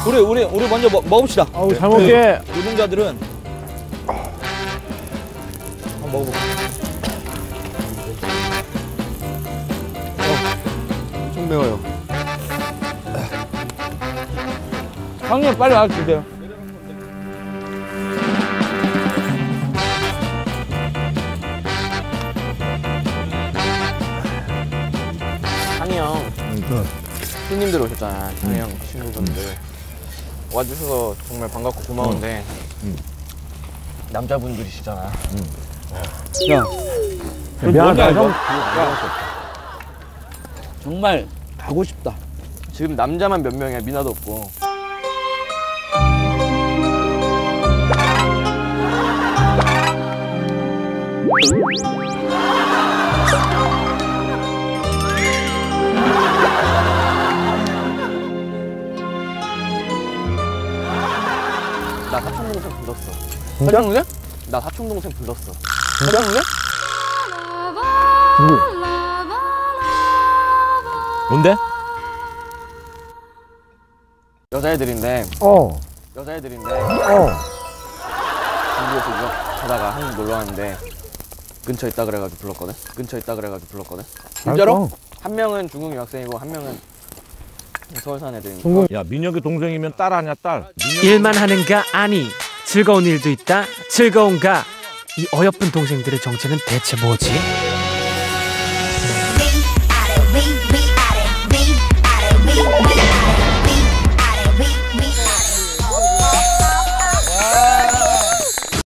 우리 먼저 먹읍시다. 아우 잘 먹게. 노동자들은 한번 먹어볼게. 엄청 매워요. 형님 빨리 와서 주세요. 상이 형, 손님들 오셨잖아. 상이 형 친구분들 와주셔서 정말 반갑고 고마운데 남자분들이시잖아. 야, 미안하다 형. 정말 가고 싶다. 지금 남자만 몇 명이야. 미나도 없고. 나 사촌동생 불렀어. 진짜? 나 사촌동생 불렀어. 진짜? 뭔데? 여자애들인데 어. 여자애들인데 어. 중국에서 유학 가다가 한국 놀러 왔는데 근처에 있다 그래가지고 불렀거든. 진짜로? 한 명은 중국 유학생이고 한 명은 서울 사는 애들인데. 중국. 야 민혁이 동생이면 딸 아니야 딸. 일만 하는가? 아니 즐거운 일도 있다. 즐거운가? 이 어여쁜 동생들의 정체는 대체 뭐지? 위 아래 위